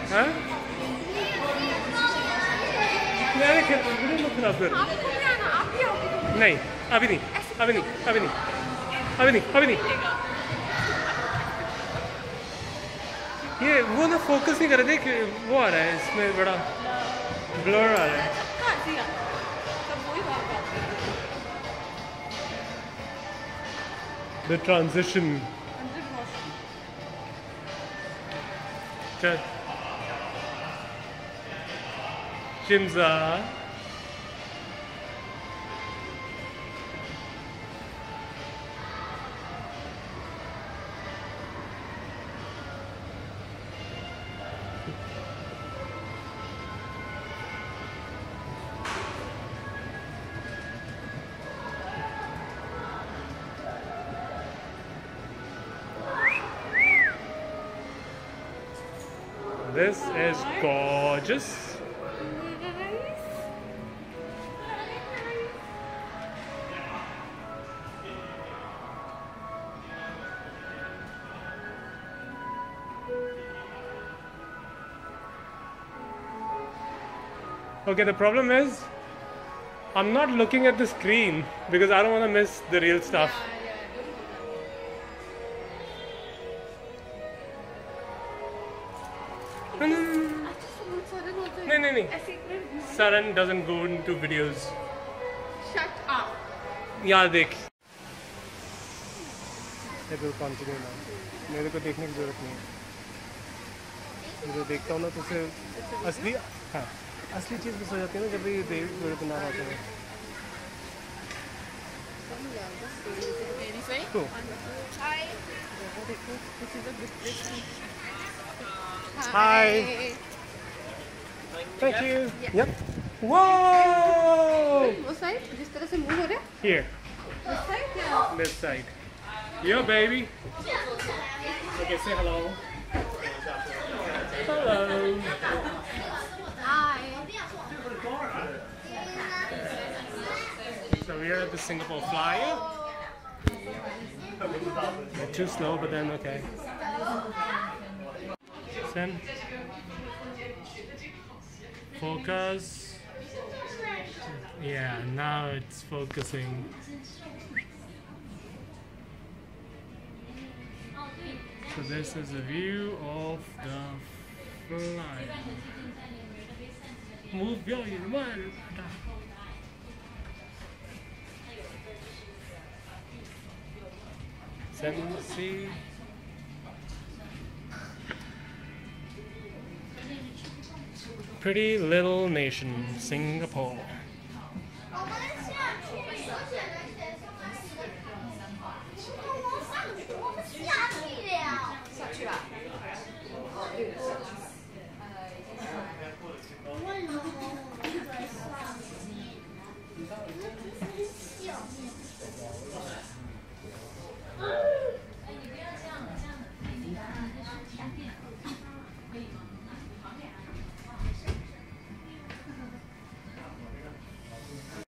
हाँ यार वीडियो मत खराब कर नहीं अभी नहीं अभी नहीं अभी नहीं अभी नहीं अभी नहीं ये वो ना फोकस नहीं कर रहे थे वो आ रहा है इसमें बड़ा ब्लर आ रहा है The transition. चल शिमजा This is gorgeous. Okay, the problem is I'm not looking at the screen because I don't want to miss the real stuff. No. Saran doesn't go into videos. Shut up. यार देख continue ना मेरे को देखने की जरूरत नहीं है जो देखता हूँ ना तो उसे असली हाँ असली चीज़ मिस हो जाती है ना जब ये देख मेरे को नाम आता है तो Hi. Thank you. Yep. Whoa! वो साइड जिस तरह से मूव हो रहा है Here. this side या This side. Yeah, baby. Okay, say hello. Hello. Hi. So we are at the Singapore Flyer. They're too slow, but then okay. Send. Focus. Yeah, now it's focusing. So this is a view of the flyer. Move your mind. See. Pretty little nation, Singapore.